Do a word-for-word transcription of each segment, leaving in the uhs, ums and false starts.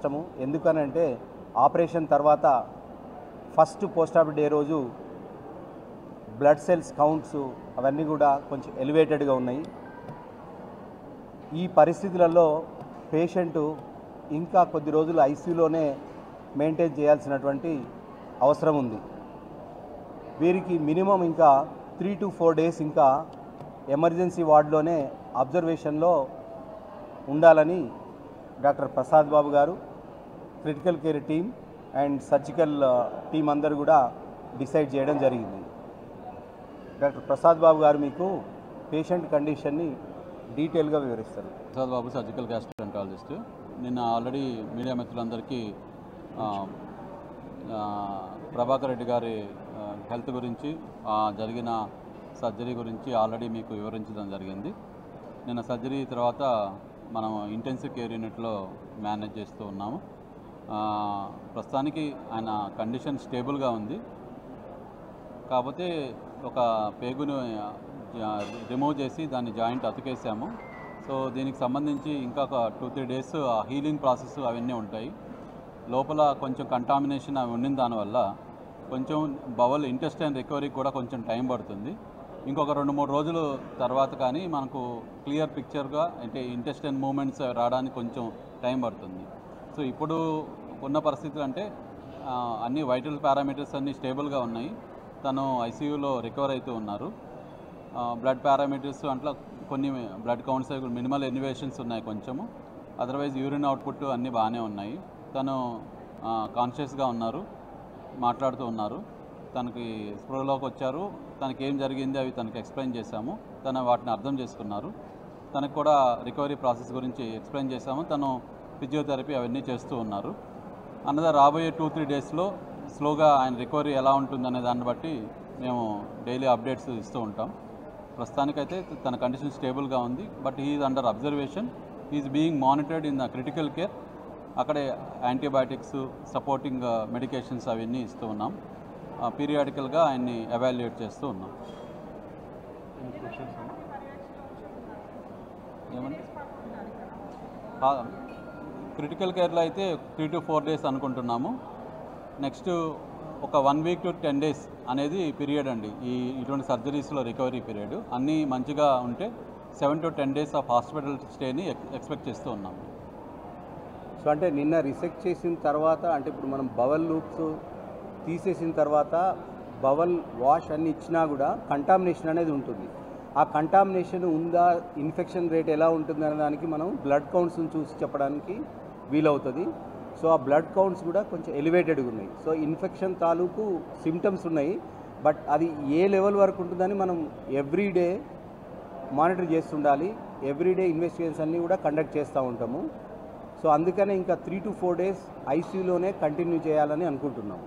కష్టము. ఎందుకనంటే ఆపరేషన్ తర్వాత ఫస్ట్ పోస్ట్ ఆఫ్ డే రోజు బ్లడ్ సెల్స్ కౌంట్స్ అవన్నీ కూడా కొంచెం ఎలివేటెడ్గా ఉన్నాయి. ఈ పరిస్థితులలో పేషెంటు ఇంకా కొద్ది రోజులు ఐసీయూలోనే మెయింటైన్ చేయాల్సినటువంటి అవసరం ఉంది. వీరికి మినిమం ఇంకా త్రీ టు ఫోర్ డేస్ ఇంకా ఎమర్జెన్సీ వార్డులోనే అబ్జర్వేషన్లో ఉండాలని డాక్టర్ ప్రసాద్ బాబు గారు, critical care team and surgical team అందరూ కూడా డిసైడ్ చేయడం జరిగింది. డాక్టర్ ప్రసాద్ బాబు గారు మీకు పేషెంట్ కండిషన్ని డీటెయిల్గా వివరిస్తారు. Prasad Babu surgical gastroenterologist. నిన్న ఆల్రెడీ మీడియా మిత్రులందరికీ ప్రభాకర్ రెడ్డి గారి హెల్త్ గురించి, జరిగిన సర్జరీ గురించి ఆల్రెడీ మీకు వివరించడం జరిగింది. నిన్న సర్జరీ తర్వాత మనం ఇంటెన్సివ్ కేర్ యూనిట్లో మేనేజ్ చేస్తూ ఉన్నాము. ప్రస్తుతానికి ఆయన కండిషన్ స్టేబుల్గా ఉంది. కాకపోతే ఒక పేగును రిమూవ్ చేసి దాన్ని జాయింట్ అతికేసాము. సో దీనికి సంబంధించి ఇంకా ఒక two three days healing process అవన్నీ ఉంటాయి. లోపల కొంచెం కంటామినేషన్ అవి ఉండిన దానివల్ల కొంచెం బవల్ ఇంటెస్టైన్ రికవరీకి కూడా కొంచెం టైం పడుతుంది. ఇంకొక రెండు మూడు రోజుల తర్వాత కానీ మనకు క్లియర్ పిక్చర్గా అంటే ఇంటెస్టైన్ మూమెంట్స్ రావడానికి కొంచెం టైం పడుతుంది. సో ఇప్పుడు ఉన్న పరిస్థితులు అంటే అన్ని వైటల్ పారామీటర్స్ అన్నీ స్టేబుల్గా ఉన్నాయి. తను ఐసీయూలో రికవర్ అవుతూ ఉన్నారు. బ్లడ్ పారామీటర్స్ అట్లా కొన్ని బ్లడ్ కౌంట్స్ మినిమల్ ఎలివేషన్స్ ఉన్నాయి కొంచెము. అదర్వైజ్ యూరిన్ అవుట్పుట్ అన్నీ బాగానే ఉన్నాయి. తను కాన్షియస్గా ఉన్నారు, మాట్లాడుతూ ఉన్నారు. తనకి స్పృహలోకి వచ్చారు. తనకి ఏం జరిగింది అవి తనకి ఎక్స్ప్లెయిన్ చేశాము. తను వాటిని అర్థం చేసుకున్నారు. తనకు కూడా రికవరీ ప్రాసెస్ గురించి ఎక్స్ప్లెయిన్ చేశాము. తను ఫిజియోథెరపీ అవన్నీ చేస్తూ ఉన్నారు. అన్నదా రాబోయే టూ త్రీ డేస్లో స్లోగా ఆయన రికవరీ ఎలా ఉంటుందనే దాన్ని బట్టి మేము డైలీ అప్డేట్స్ ఇస్తూ ఉంటాం. ప్రస్తుతానికైతే తన కండిషన్ స్టేబుల్గా ఉంది. But he's under observation. He's being monitored in the critical care. అక్కడే యాంటీబయాటిక్స్, సపోర్టింగ్ మెడికేషన్స్ అవన్నీ ఇస్తూ ఉన్నాం. పీరియాడికల్గా ఆయన్ని ఎవాల్యుయేట్ చేస్తూ ఉన్నాం. ఏమండి క్రిటికల్ కేర్లో అయితే త్రీ టు ఫోర్ డేస్ అనుకుంటున్నాము. నెక్స్ట్ ఒక one week to ten days అనేది పీరియడ్ అండి. ఈ ఇటువంటి సర్జరీస్లో రికవరీ పీరియడ్ అన్నీ మంచిగా ఉంటే seven to ten days of hospital స్టేని ఎక్స్పెక్ట్ చేస్తూ ఉన్నాము. సో అంటే నిన్న రిసెక్ట్ చేసిన తర్వాత అంటే ఇప్పుడు మనం బవల్ లూప్స్ తీసేసిన తర్వాత బవల్ వాష్ అన్ని ఇచ్చినా కూడా కంటామినేషన్ అనేది ఉంటుంది. ఆ కంటామినేషన్ ఉందా, ఇన్ఫెక్షన్ రేట్ ఎలా ఉంటుంది అనే దానికి మనం బ్లడ్ కౌంట్స్ని చూసి చెప్పడానికి వీలవుతుంది. సో ఆ బ్లడ్ కౌంట్స్ కూడా కొంచెం ఎలివేటెడ్గా ఉన్నాయి. సో ఇన్ఫెక్షన్ తాలూకు సిమ్టమ్స్ ఉన్నాయి. బట్ అది ఏ లెవెల్ వరకు ఉంటుందని మనం ఎవ్రీడే మానిటర్ చేస్తుండాలి. ఎవ్రీడే ఇన్వెస్టిగేషన్స్ అన్నీ కూడా కండక్ట్ చేస్తూ ఉంటాము. సో అందుకనే ఇంకా త్రీ టు ఫోర్ డేస్ ఐసీయూలోనే కంటిన్యూ చేయాలని అనుకుంటున్నాము.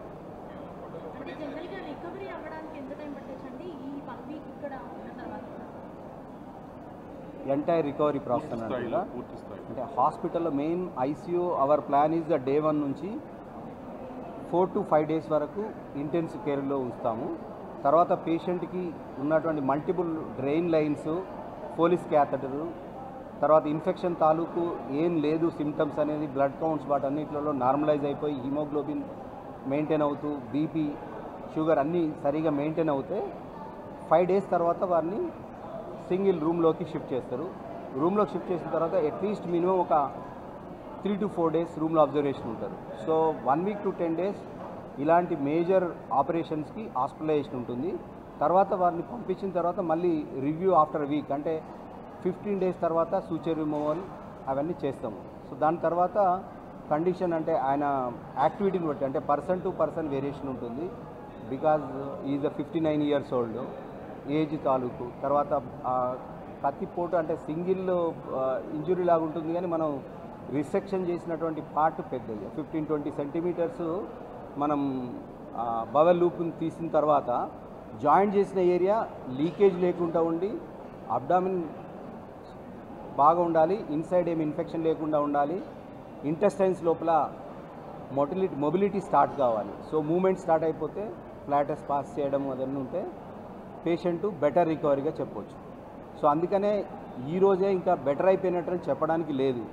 ఎంటైర్ రికవరీ ప్రాసెస్ అన్నట్టుగా అంటే హాస్పిటల్లో main ICU our plan is the day one నుంచి ఫోర్ టు ఫైవ్ డేస్ వరకు ఇంటెన్సివ్ కేర్లో ఉంచుతాము. తర్వాత పేషెంట్కి ఉన్నటువంటి multiple drain lines, Foley's catheter, తర్వాత ఇన్ఫెక్షన్ తాలూకు ఏం లేదు సిమ్టమ్స్ అనేది బ్లడ్ కౌంట్స్ వాటన్నిటిలో నార్మలైజ్ అయిపోయి హిమోగ్లోబిన్ మెయింటైన్ అవుతూ బీపీ, షుగర్ అన్నీ సరిగా మెయింటైన్ అవుతే ఫైవ్ డేస్ తర్వాత వారిని సింగిల్ రూమ్లోకి షిఫ్ట్ చేస్తారు. రూమ్లోకి షిఫ్ట్ చేసిన తర్వాత అట్లీస్ట్ మినిమం ఒక త్రీ టు ఫోర్ డేస్ రూమ్లో అబ్జర్వేషన్ ఉంటారు. So one week to ten days ఇలాంటి మేజర్ ఆపరేషన్స్కి హాస్పిటలైజేషన్ ఉంటుంది. తర్వాత వారిని పంపించిన తర్వాత మళ్ళీ రివ్యూ ఆఫ్టర్ వీక్ అంటే ఫిఫ్టీన్ డేస్ తర్వాత సూచర్ రిమూవల్ అవన్నీ చేస్తాము. సో దాని తర్వాత కండిషన్ అంటే ఆయన యాక్టివిటీని బట్టి అంటే పర్సన్ టు పర్సన్ వేరియేషన్ ఉంటుంది. Because is a fifty nine years old age తాలూకు. తర్వాత కత్తిపోటు అంటే సింగిల్ ఇంజురీ లాగా ఉంటుంది కానీ మనం రిసెక్షన్ చేసినటువంటి పార్ట్ పెద్దది ఫిఫ్టీన్ ట్వంటీ సెంటీమీటర్స్ మనం బవల్ లూప్ని తీసిన తర్వాత జాయింట్ చేసిన ఏరియా లీకేజ్ లేకుండా ఉండి అబ్డామిన్ బాగా ఉండాలి, ఇన్సైడ్ ఏమి ఇన్ఫెక్షన్ లేకుండా ఉండాలి, ఇంటెస్టైన్స్ లోపల మొటిలిటీ మొబిలిటీ స్టార్ట్ కావాలి. సో మూమెంట్ స్టార్ట్ అయిపోతే ఫ్లాటస్ పాస్ చేయడం అదన్నీ ఉంటే పేషెంట్ బెటర్ రికవరీగా చెప్పవచ్చు. సో అందుకనే ఈరోజే ఇంకా బెటర్ అయిపోయినట్టు చెప్పడానికి లేదు.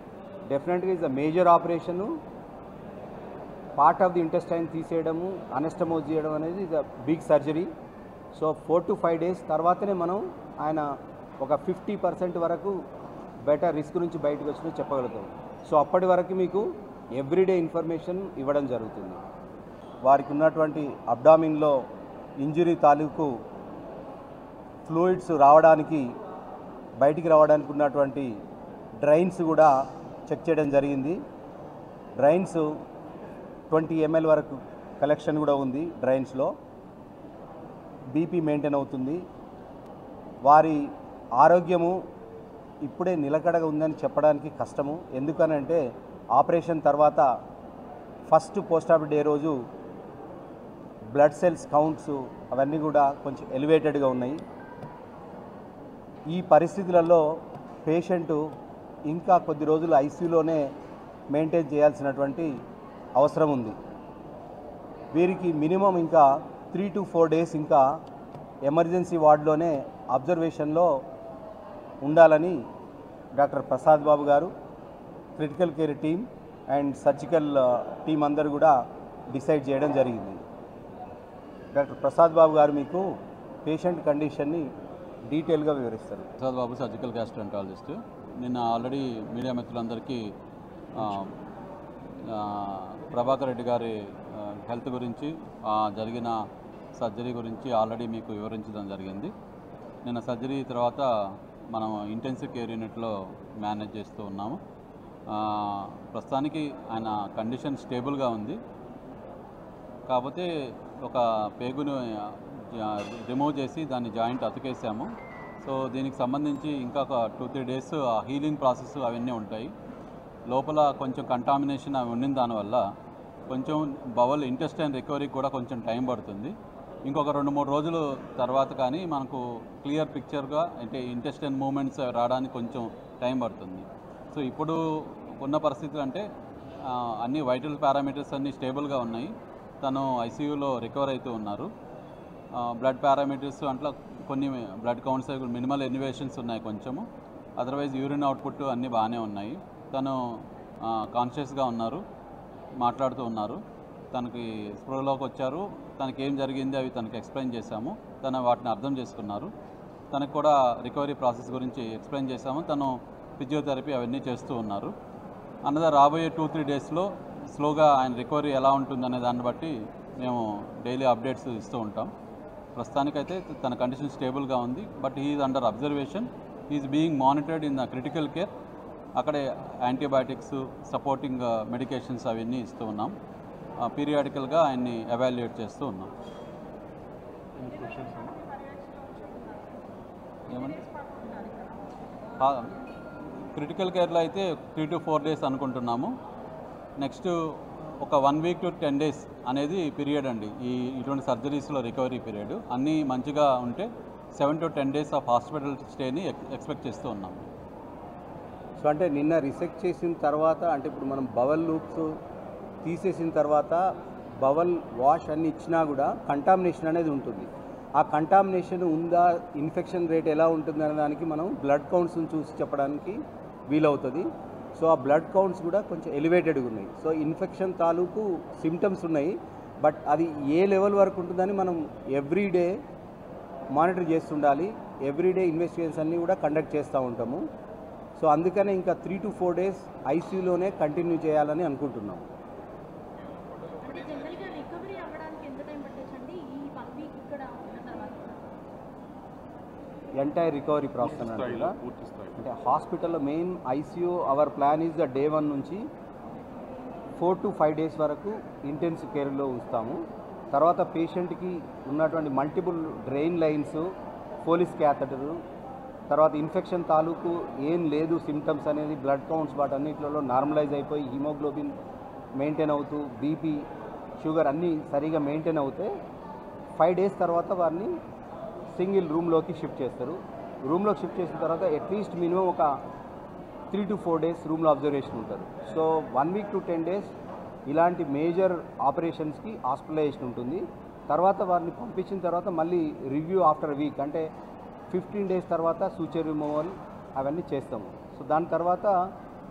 డెఫినెట్గా is a major operation. Part of the intestine తీసేయడము, అనెస్టమోజ్ చేయడం అనేది is a big surgery. So four to five days తర్వాతనే మనం ఆయన ఒక ఫిఫ్టీ పర్సెంట్ వరకు బెటర్ రిస్క్ నుంచి బయటకు వచ్చినట్టు చెప్పగలుగుతాం. సో అప్పటి వరకు మీకు ఎవ్రీడే ఇన్ఫర్మేషన్ ఇవ్వడం జరుగుతుంది. వారికి ఉన్నటువంటి అబ్డామిన్లో ఇంజురీ తాలూకు ఫ్లూయిడ్స్ రావడానికి, బయటికి రావడానికి ఉన్నటువంటి డ్రైన్స్ కూడా చెక్ చేయడం జరిగింది. డ్రైన్స్ ట్వంటీ ఎంఎల్ వరకు కలెక్షన్ కూడా ఉంది డ్రైన్స్లో. బీపీ మెయింటైన్ అవుతుంది. వారి ఆరోగ్యము ఇప్పుడే నిలకడగా ఉందని చెప్పడానికి కష్టము. ఎందుకనంటే ఆపరేషన్ తర్వాత ఫస్ట్ పోస్ట్ ఆఫ్ డే రోజు బ్లడ్ సెల్స్ కౌంట్స్ అవన్నీ కూడా కొంచెం ఎలివేటెడ్గా ఉన్నాయి. ఈ పరిస్థితులలో పేషెంటు ఇంకా కొద్ది రోజులు ఐసీయూలోనే మెయింటైన్ చేయాల్సినటువంటి అవసరం ఉంది. వీరికి మినిమం ఇంకా త్రీ టు ఫోర్ డేస్ ఇంకా ఎమర్జెన్సీ వార్డులోనే అబ్జర్వేషన్లో ఉండాలని డాక్టర్ ప్రసాద్ బాబు గారు, critical care team and surgical team అందరూ కూడా డిసైడ్ చేయడం జరిగింది. డాక్టర్ ప్రసాద్ బాబు గారు మీకు పేషెంట్ కండిషన్ని డీటెయిల్గా వివరిస్తారు. Prasad Babu surgical gastroenterologist. నిన్న ఆల్రెడీ మీడియా మిత్రులందరికీ ప్రభాకర్ రెడ్డి గారి హెల్త్ గురించి, జరిగిన సర్జరీ గురించి ఆల్రెడీ మీకు వివరించడం జరిగింది. నిన్న సర్జరీ తర్వాత మనం ఇంటెన్సివ్ కేర్ యూనిట్లో మేనేజ్ చేస్తూ ఉన్నాము. ప్రస్తుతానికి ఆయన కండిషన్ స్టేబుల్గా ఉంది. కాకపోతే ఒక పేగును రిమూవ్ చేసి దాన్ని జాయింట్ అతికేసాము. సో దీనికి సంబంధించి ఇంకా ఒక two three days healing process అవన్నీ ఉంటాయి. లోపల కొంచెం కంటామినేషన్ అవి ఉండిన దానివల్ల కొంచెం బవల్ ఇంటెస్టైన్ రికవరీకి కూడా కొంచెం టైం పడుతుంది. ఇంకొక రెండు మూడు రోజుల తర్వాత కానీ మనకు క్లియర్ పిక్చర్గా అంటే ఇంటెస్టైన్ మూమెంట్స్ రావడానికి కొంచెం టైం పడుతుంది. సో ఇప్పుడు ఉన్న పరిస్థితులు అంటే అన్ని వైటల్ పారామీటర్స్ అన్నీ స్టేబుల్గా ఉన్నాయి. తను ఐసీయూలో రికవర్ అవుతూ ఉన్నారు. బ్లడ్ పారామీటర్స్ అట్లా కొన్ని బ్లడ్ కౌంట్స్ మినిమల్ ఎలివేషన్స్ ఉన్నాయి కొంచెము. అదర్వైజ్ యూరిన్ అవుట్పుట్ అన్నీ బాగానే ఉన్నాయి. తను కాన్షియస్గా ఉన్నారు, మాట్లాడుతూ ఉన్నారు. తనకి స్పృహలోకి వచ్చారు. తనకి ఏం జరిగింది అవి తనకి ఎక్స్ప్లెయిన్ చేశాము. తను వాటిని అర్థం చేసుకున్నారు. తనకు కూడా రికవరీ ప్రాసెస్ గురించి ఎక్స్ప్లెయిన్ చేశాము. తను ఫిజియోథెరపీ అవన్నీ చేస్తూ ఉన్నారు. అన్నదా రాబోయే టూ త్రీ డేస్లో స్లోగా ఆయన రికవరీ ఎలా ఉంటుందనే దాన్ని బట్టి మేము డైలీ అప్డేట్స్ ఇస్తూ ఉంటాం. ప్రస్తుతానికైతే తన కండిషన్ స్టేబుల్గా ఉంది. But he's under observation. He's being monitored in the critical care. అక్కడే యాంటీబయాటిక్స్, సపోర్టింగ్ మెడికేషన్స్ అవన్నీ ఇస్తూ ఉన్నాం. పీరియాడికల్గా ఆయన్ని ఎవాల్యుయేట్ చేస్తూ ఉన్నాం. ఏమండి క్రిటికల్ కేర్లో అయితే త్రీ టు ఫోర్ డేస్ అనుకుంటున్నాము. నెక్స్ట్ ఒక one week to ten days అనేది పీరియడ్ అండి. ఈ ఇటువంటి సర్జరీస్లో రికవరీ పీరియడ్ అన్నీ మంచిగా ఉంటే seven to ten days of hospital స్టేని ఎక్స్పెక్ట్ చేస్తూ ఉన్నాం. సో అంటే నిన్న రిసెక్ట్ చేసిన తర్వాత అంటే ఇప్పుడు మనం బవల్ లూప్స్ తీసేసిన తర్వాత బవల్ వాష్ అన్ని ఇచ్చినా కూడా కంటామినేషన్ అనేది ఉంటుంది. ఆ కంటామినేషన్ ఉందా, ఇన్ఫెక్షన్ రేట్ ఎలా ఉంటుంది అనే దానికి మనం బ్లడ్ కౌంట్స్ని చూసి చెప్పడానికి వీలవుతుంది. సో ఆ బ్లడ్ కౌంట్స్ కూడా కొంచెం ఎలివేటెడ్గా ఉన్నాయి. సో ఇన్ఫెక్షన్ తాలూకు సిమ్టమ్స్ ఉన్నాయి. బట్ అది ఏ లెవెల్ వరకు ఉంటుందని మనం ఎవ్రీడే మానిటర్ చేస్తుండాలి. ఎవ్రీడే ఇన్వెస్టిగేషన్స్ అన్నీ కూడా కండక్ట్ చేస్తూ ఉంటాము. సో అందుకనే ఇంకా త్రీ టు ఫోర్ డేస్ ఐసీయూలోనే కంటిన్యూ చేయాలని అనుకుంటున్నాం. ఎంటైర్ రికవరీ ప్రాసెస్ అన్నట్టుగా అంటే హాస్పిటల్లో main ICU our plan is the day one నుంచి ఫోర్ టు ఫైవ్ డేస్ వరకు ఇంటెన్సివ్ కేర్లో ఉంచుతాము. తర్వాత పేషెంట్కి ఉన్నటువంటి multiple drain lines, Foley's catheter, తర్వాత ఇన్ఫెక్షన్ తాలూకు ఏం లేదు సిమ్టమ్స్ అనేది బ్లడ్ కౌంట్స్ వాటన్నిటిలో నార్మలైజ్ అయిపోయి హిమోగ్లోబిన్ మెయింటైన్ అవుతూ బీపీ, షుగర్ అన్నీ సరిగా మెయింటైన్ అవుతే ఫైవ్ డేస్ తర్వాత వారిని సింగిల్ రూమ్లోకి షిఫ్ట్ చేస్తారు. రూమ్లోకి షిఫ్ట్ చేసిన తర్వాత అట్లీస్ట్ మినిమం ఒక త్రీ టు ఫోర్ డేస్ రూమ్లో అబ్జర్వేషన్ ఉంటారు. So one week to ten days ఇలాంటి మేజర్ ఆపరేషన్స్కి హాస్పిటలైజేషన్ ఉంటుంది. తర్వాత వారిని పంపించిన తర్వాత మళ్ళీ రివ్యూ ఆఫ్టర్ వీక్ అంటే ఫిఫ్టీన్ డేస్ తర్వాత సూచర్ రిమూవల్ అవన్నీ చేస్తాము. సో దాని తర్వాత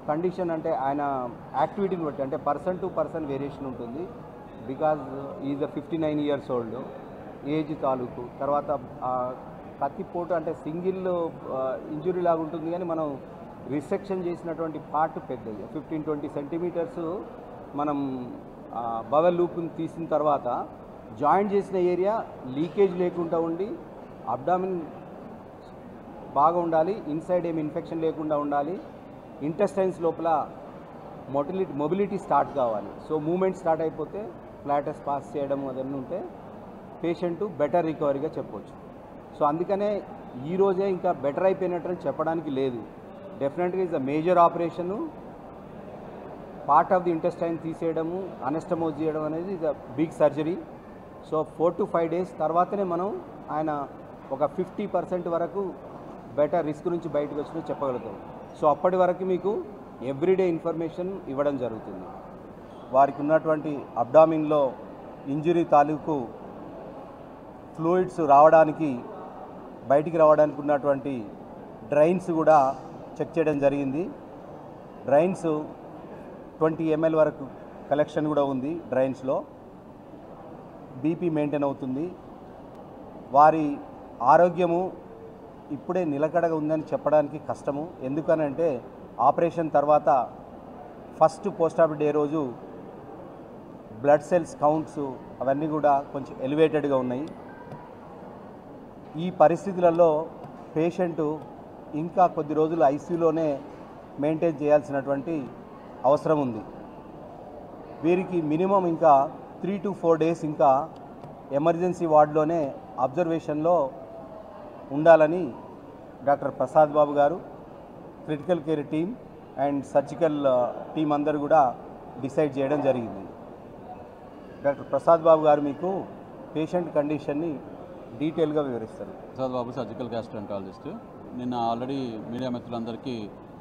కండిషన్ అంటే ఆయన యాక్టివిటీని బట్టి అంటే పర్సన్ టు పర్సన్ వేరియేషన్ ఉంటుంది. Because is a fifty nine years old age తాలూకు. తర్వాత కత్తిపోటు అంటే సింగిల్ ఇంజురీ లాగా ఉంటుంది, కానీ మనం రిసెక్షన్ చేసినటువంటి పార్ట్ పెద్దది, ఫిఫ్టీన్ ట్వంటీ సెంటీమీటర్స్. మనం బవెల్ లూప్ని తీసిన తర్వాత జాయింట్ చేసిన ఏరియా లీకేజ్ లేకుండా ఉండి అబ్డామిన్ బాగా ఉండాలి, ఇన్సైడ్ ఏమి ఇన్ఫెక్షన్ లేకుండా ఉండాలి, ఇంటెస్టైన్స్ లోపల మొటిలిటీ మొబిలిటీ స్టార్ట్ కావాలి. సో మూమెంట్ స్టార్ట్ అయిపోతే ఫ్లాటస్ పాస్ చేయడం అదన్నీ ఉంటే పేషెంట్ బెటర్ రికవరీగా చెప్పవచ్చు. సో అందుకనే ఈరోజే ఇంకా బెటర్ అయిపోయినట్టు చెప్పడానికి లేదు. డెఫినెట్గా is a major operation. Part of the intestine తీసేయడము, అనెస్టమోజ్ చేయడం అనేది is a big surgery. So four to five days తర్వాతనే మనం ఆయన ఒక ఫిఫ్టీ పర్సెంట్ వరకు బెటర్ రిస్క్ నుంచి బయటకు వచ్చినా చెప్పగలుగుతాం. సో అప్పటి వరకు మీకు ఎవ్రీడే ఇన్ఫర్మేషన్ ఇవ్వడం జరుగుతుంది. వారికి ఉన్నటువంటి అబ్డామిన్లో ఇంజురీ తాలూకు ఫ్లూయిడ్స్ రావడానికి బయటికి రావడానికి ఉన్నటువంటి డ్రైన్స్ కూడా చెక్ చేయడం జరిగింది. డ్రైన్స్ ట్వంటీ ఎంఎల్ వరకు కలెక్షన్ కూడా ఉంది. డ్రైన్స్లో బీపీ మెయింటైన్ అవుతుంది. వారి ఆరోగ్యము ఇప్పుడే నిలకడగా ఉందని చెప్పడానికి కష్టము. ఎందుకనంటే ఆపరేషన్ తర్వాత ఫస్ట్ పోస్ట్ ఆఫ్ డే రోజు బ్లడ్ సెల్స్ కౌంట్స్ అవన్నీ కూడా కొంచెం ఎలివేటెడ్గా ఉన్నాయి. ఈ పరిస్థితులలో పేషెంటు ఇంకా కొద్ది రోజులు ఐసీయూలోనే మెయింటైన్ చేయాల్సినటువంటి అవసరం ఉంది. వీరికి మినిమం ఇంకా త్రీ టు ఫోర్ డేస్ ఇంకా ఎమర్జెన్సీ వార్డులోనే అబ్జర్వేషన్లో ఉండాలని డాక్టర్ ప్రసాద్ బాబు గారు, critical care team and surgical team అందరూ కూడా డిసైడ్ చేయడం జరిగింది. డాక్టర్ ప్రసాద్ బాబు గారు మీకు పేషెంట్ కండిషన్ని డీటెయిల్గా వివరిస్తారు. Prasad Babu surgical gastroenterologist. నిన్న ఆల్రెడీ మీడియా మిత్రులందరికీ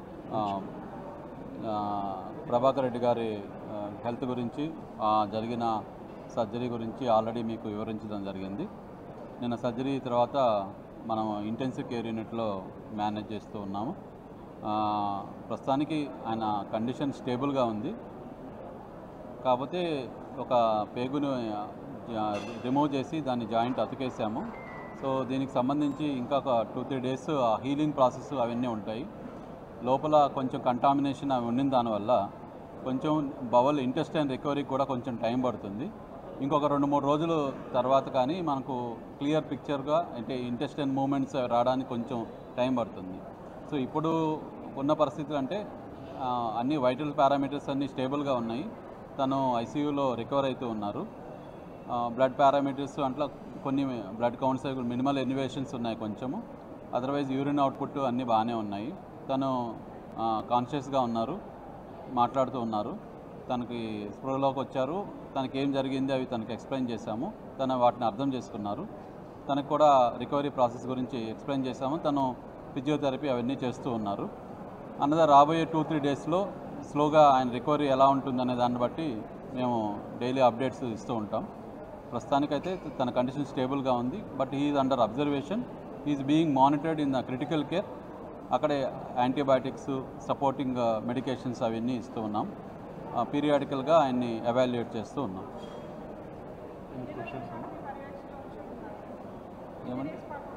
ప్రభాకర్ రెడ్డి గారి హెల్త్ గురించి, జరిగిన సర్జరీ గురించి ఆల్రెడీ మీకు వివరించడం జరిగింది. నిన్న సర్జరీ తర్వాత మనం ఇంటెన్సివ్ కేర్ యూనిట్లో మేనేజ్ చేస్తూ ఉన్నాము. ప్రస్తుతానికి ఆయన కండిషన్ స్టేబుల్గా ఉంది. కాకపోతే ఒక పేగును రిమూవ్ చేసి దాన్ని జాయింట్ అతికేసాము. సో దీనికి సంబంధించి ఇంకా ఒక two three days healing process అవన్నీ ఉంటాయి. లోపల కొంచెం కంటామినేషన్ అవి ఉండిన దానివల్ల కొంచెం బవల్ ఇంటెస్టైన్ రికవరీకి కూడా కొంచెం టైం పడుతుంది. ఇంకొక రెండు మూడు రోజుల తర్వాత కానీ మనకు క్లియర్ పిక్చర్గా అంటే ఇంటెస్టైన్ మూమెంట్స్ రావడానికి కొంచెం టైం పడుతుంది. సో ఇప్పుడు ఉన్న పరిస్థితులు అంటే అన్ని వైటల్ పారామీటర్స్ అన్నీ స్టేబుల్గా ఉన్నాయి. తను ఐసీయూలో రికవర్ అవుతూ ఉన్నారు. బ్లడ్ పారామీటర్స్ అట్లా కొన్ని బ్లడ్ కౌంట్స్ మినిమల్ ఎలివేషన్స్ ఉన్నాయి కొంచెము. అదర్వైజ్ యూరిన్ అవుట్పుట్ అన్నీ బాగానే ఉన్నాయి. తను కాన్షియస్గా ఉన్నారు, మాట్లాడుతూ ఉన్నారు. తనకి స్పృహలోకి వచ్చారు. తనకి ఏం జరిగింది అవి తనకి ఎక్స్ప్లెయిన్ చేశాము. తను వాటిని అర్థం చేసుకున్నారు. తనకు కూడా రికవరీ ప్రాసెస్ గురించి ఎక్స్ప్లెయిన్ చేశాము. తను ఫిజియోథెరపీ అవన్నీ చేస్తూ ఉన్నారు. అన్నదా రాబోయే టూ త్రీ డేస్లో స్లోగా ఆయన రికవరీ ఎలా ఉంటుందనే దాన్ని బట్టి మేము డైలీ అప్డేట్స్ ఇస్తూ ఉంటాం. ప్రస్తుతానికైతే తన కండిషన్ స్టేబుల్గా ఉంది. But he's under observation, he's being monitored in the critical care. అక్కడే యాంటీబయాటిక్స్, సపోర్టింగ్ మెడికేషన్స్ అవన్నీ ఇస్తూ ఉన్నాం. పీరియాడికల్గా ఆయన్ని ఎవాల్యుయేట్ చేస్తూ ఉన్నాం. ఏమండి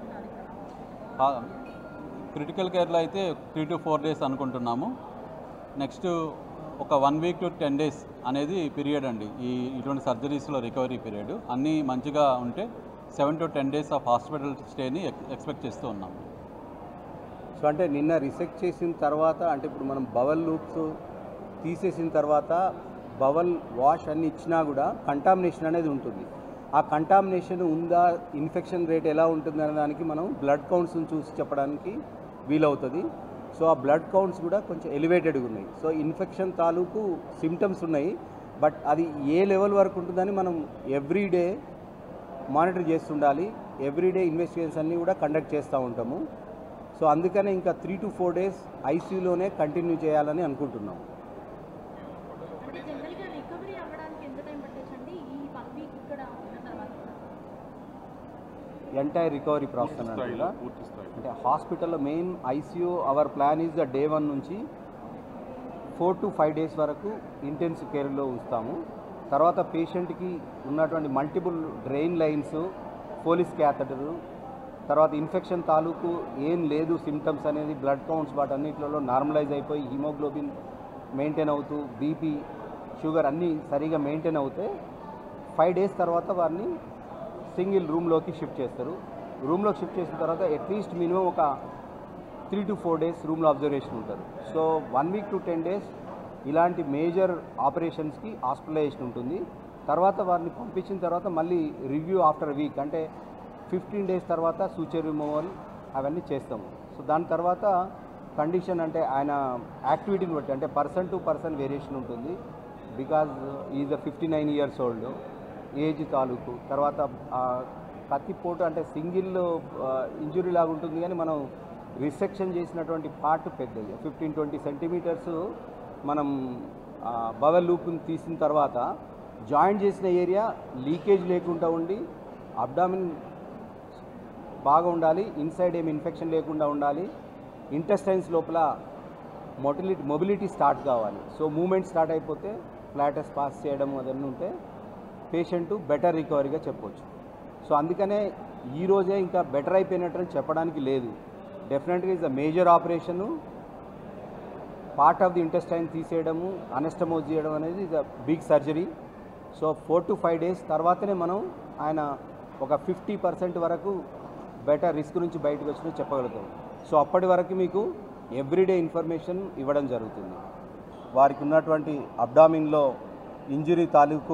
క్రిటికల్ కేర్లో అయితే త్రీ టు ఫోర్ డేస్ అనుకుంటున్నాము. నెక్స్ట్ ఒక one week to ten days అనేది పీరియడ్ అండి. ఈ ఇటువంటి సర్జరీస్లో రికవరీ పీరియడ్ అన్నీ మంచిగా ఉంటే seven to ten days of hospital స్టేని ఎక్స్పెక్ట్ చేస్తూ ఉన్నాము. సో అంటే నిన్న రిసెక్ట్ చేసిన తర్వాత అంటే ఇప్పుడు మనం బవల్ లూప్స్ తీసేసిన తర్వాత బవల్ వాష్ అన్ని ఇచ్చినా కూడా కంటామినేషన్ అనేది ఉంటుంది. ఆ కంటామినేషన్ ఉందా, ఇన్ఫెక్షన్ రేట్ ఎలా ఉంటుంది అనే దానికి మనం బ్లడ్ కౌంట్స్ని చూసి చెప్పడానికి వీలవుతుంది. సో ఆ బ్లడ్ కౌంట్స్ కూడా కొంచెం ఎలివేటెడ్గా ఉన్నాయి. సో ఇన్ఫెక్షన్ తాలూకు సిమ్టమ్స్ ఉన్నాయి. బట్ అది ఏ లెవెల్ వరకు ఉంటుందని మనం ఎవ్రీడే మానిటర్ చేస్తుండాలి. ఎవ్రీడే ఇన్వెస్టిగేషన్స్ అన్నీ కూడా కండక్ట్ చేస్తూ ఉంటాము. సో అందుకనే ఇంకా త్రీ టు ఫోర్ డేస్ ఐసీయూలోనే కంటిన్యూ చేయాలని అనుకుంటున్నాం. ఎంటైర్ రికవరీ ప్రాసెస్ అన్నట్టుగా అంటే హాస్పిటల్లో main ICU our plan is the day one నుంచి ఫోర్ టు ఫైవ్ డేస్ వరకు ఇంటెన్సివ్ కేర్లో ఉంచుతాము. తర్వాత పేషెంట్కి ఉన్నటువంటి multiple drain lines, Foley's catheter, తర్వాత ఇన్ఫెక్షన్ తాలూకు ఏం లేదు సిమ్టమ్స్ అనేది, బ్లడ్ కౌంట్స్ వాటన్నిటిలో నార్మలైజ్ అయిపోయి హిమోగ్లోబిన్ మెయింటైన్ అవుతూ బీపీ షుగర్ అన్నీ సరిగా మెయింటైన్ అవుతే ఫైవ్ డేస్ తర్వాత వారిని సింగిల్ రూమ్లోకి షిఫ్ట్ చేస్తారు. రూమ్లోకి షిఫ్ట్ చేసిన తర్వాత అట్లీస్ట్ మినిమం ఒక త్రీ టు ఫోర్ డేస్ రూమ్లో అబ్జర్వేషన్ ఉంటారు. So one week to ten days ఇలాంటి మేజర్ ఆపరేషన్స్కి హాస్పిటలైజేషన్ ఉంటుంది. తర్వాత వారిని పంపించిన తర్వాత మళ్ళీ రివ్యూ ఆఫ్టర్ వీక్ అంటే ఫిఫ్టీన్ డేస్ తర్వాత సూచర్ రిమూవల్ అవన్నీ చేస్తాము. సో దాని తర్వాత కండిషన్ అంటే ఆయన యాక్టివిటీని బట్టి అంటే పర్సన్ టు పర్సన్ వేరియేషన్ ఉంటుంది. Because is a fifty nine years old age తాలూకు, తర్వాత కత్తిపోటు అంటే సింగిల్ ఇంజురీ లాగా ఉంటుంది కానీ మనం రిసెక్షన్ చేసినటువంటి పార్ట్ పెద్దది, ఫిఫ్టీన్ ట్వంటీ సెంటీమీటర్స్ మనం బవెల్ లూప్ని తీసిన తర్వాత జాయింట్ చేసిన ఏరియా లీకేజ్ లేకుండా ఉండి అబ్డామిన్ బాగా ఉండాలి, ఇన్సైడ్ ఏమి ఇన్ఫెక్షన్ లేకుండా ఉండాలి, ఇంటెస్టైన్స్ లోపల మొటిలిటీ మొబిలిటీ స్టార్ట్ కావాలి. సో మూమెంట్ స్టార్ట్ అయిపోతే ఫ్లాటస్ పాస్ చేయడం అదన్నీ ఉంటే పేషెంట్ బెటర్ రికవరీగా చెప్పవచ్చు. సో అందుకనే ఈరోజే ఇంకా బెటర్ అయిపోయినట్టు చెప్పడానికి లేదు. డెఫినెట్గా is a major operation. Part of the intestine తీసేయడము, అనెస్టమోజ్ చేయడం అనేది is a big surgery. So four to five days తర్వాతనే మనం ఆయన ఒక ఫిఫ్టీ పర్సెంట్ వరకు బెటర్ రిస్క్ నుంచి బయటకు వచ్చినట్టు చెప్పగలుగుతాం. సో అప్పటి వరకు మీకు ఎవ్రీడే ఇన్ఫర్మేషన్ ఇవ్వడం జరుగుతుంది. వారికి ఉన్నటువంటి అబ్డామిన్లో ఇంజురీ తాలూకు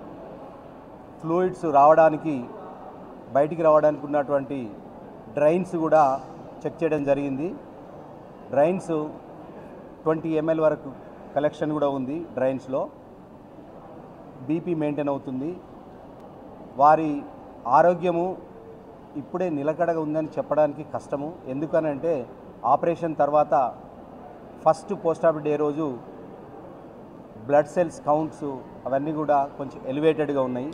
ఫ్లూయిడ్స్ రావడానికి బయటికి రావడానికి ఉన్నటువంటి డ్రైన్స్ కూడా చెక్ చేయడం జరిగింది. డ్రైన్స్ ట్వంటీ ఎంఎల్ వరకు కలెక్షన్ కూడా ఉంది. డ్రైన్స్లో బీపీ మెయింటైన్ అవుతుంది. వారి ఆరోగ్యము ఇప్పుడే నిలకడగా ఉందని చెప్పడానికి కష్టము. ఎందుకనంటే ఆపరేషన్ తర్వాత ఫస్ట్ పోస్ట్ ఆఫ్ డే రోజు బ్లడ్ సెల్స్ కౌంట్స్ అవన్నీ కూడా కొంచెం ఎలివేటెడ్గా ఉన్నాయి.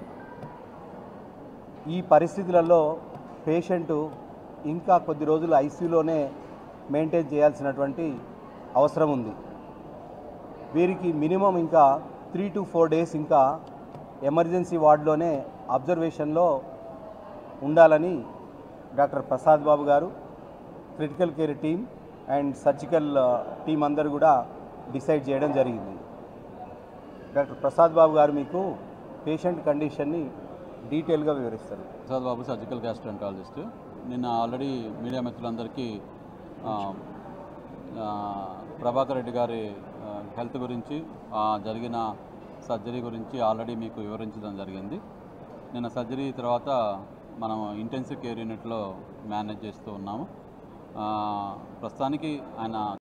ఈ పరిస్థితులలో పేషెంటు ఇంకా కొద్ది రోజులు ఐసీయూలోనే మెయింటైన్ చేయాల్సినటువంటి అవసరం ఉంది. వీరికి మినిమం ఇంకా త్రీ టు ఫోర్ డేస్ ఇంకా ఎమర్జెన్సీ వార్డులోనే అబ్జర్వేషన్లో ఉండాలని డాక్టర్ ప్రసాద్ బాబు గారు, critical care team and surgical team అందరూ కూడా డిసైడ్ చేయడం జరిగింది. డాక్టర్ ప్రసాద్ బాబు గారు మీకు పేషెంట్ కండిషన్ని డీటెయిల్గా వివరిస్తారు. Prasad Babu surgical gastroenterologist. నిన్న ఆల్రెడీ మీడియా మిత్రులందరికీ ప్రభాకర్ రెడ్డి గారి హెల్త్ గురించి, జరిగిన సర్జరీ గురించి ఆల్రెడీ మీకు వివరించడం జరిగింది. నిన్న సర్జరీ తర్వాత మనం ఇంటెన్సివ్ కేర్ యూనిట్లో మేనేజ్ చేస్తూ ఉన్నాము. ప్రస్తుతానికి ఆయన